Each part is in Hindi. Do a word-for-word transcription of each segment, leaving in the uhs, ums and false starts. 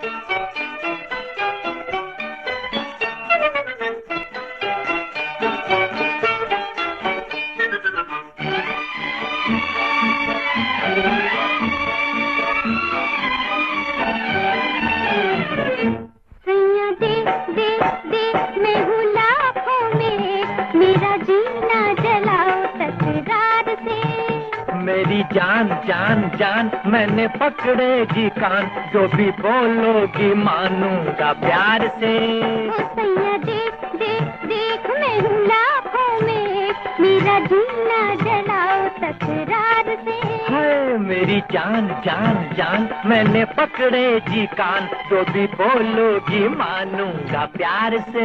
मेरी जान जान जान मैंने पकड़ेगी कान, जो भी बोलोगी मानूंगा प्यार से। ओ सैया देख देख देख मैं हूँ लाखों में, मेरा जीना जलाओ तकरार से। हाय मेरी जान जान जान मैंने पकड़ेगी कान, जो भी बोलोगी मानूंगा प्यार से।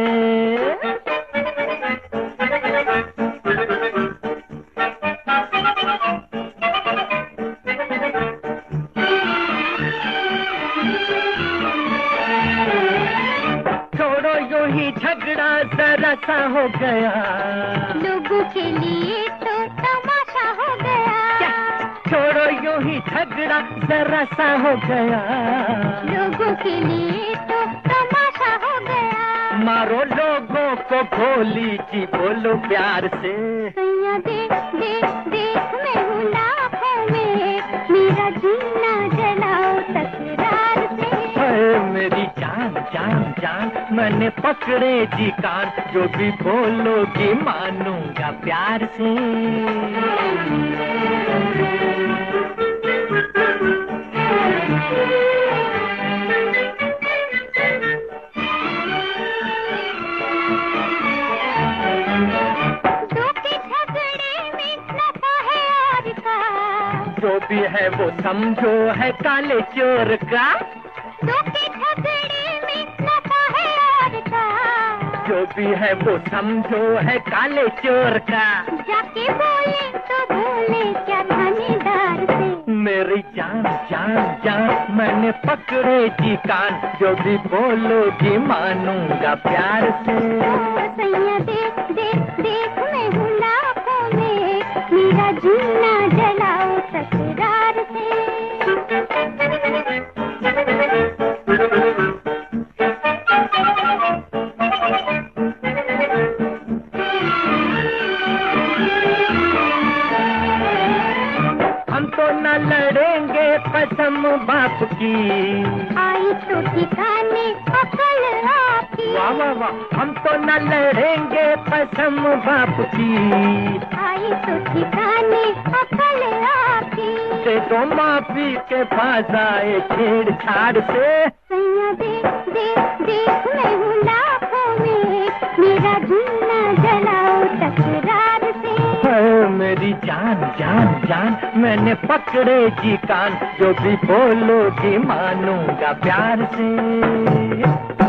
ही झगड़ा जरा सा हो गया, लोगों के लिए तो तमाशा हो गया। क्या? छोड़ो यूं ही झगड़ा जरा सा हो गया, लोगों के लिए तो तमाशा हो गया। मारो लोगों को गोली जी बोलो प्यार से। सैया देख देख देख मैं हूँ लाखों में, मेरा जीना जलाओ तकरार से। मेरी जान जान जान मैंने पकड़ेगी कान, जो भी बोलोगी मानूंगा प्यार से। दो के झगड़े में नफा है और का, जो भी है वो समझो है काले चोर का। दो के झगड़े में नफा है और का, जो भी है वो समझो है काले चोर का। जाके बोले तो बोले क्या थानेदार से। मेरी जान जान जान मैंने पकड़ेगी कान, जो भी बोलोगी मानूंगा प्यार से। सैया देख देख देख मैं हूँ लाखों में, मेरा जीना जलाओ तकरार से। हम तो न लड़ेंगे कसम बाप की, आई तो ठिकाने अकल आपकी। वाह वाह वाह हम तो न लड़ेंगे कसम बाप की, आई तो ठिकाने अकल आपकी। दे दो माफी के पास आए छेड़छाड़ से। सैया देख देख देख मैं हूँ लाखों में, मेरा जीना जलाओ तकरार से। मेरी जान जान जान मैंने पकड़ेगी कान, जो भी बोलोगी मानूंगा प्यार से।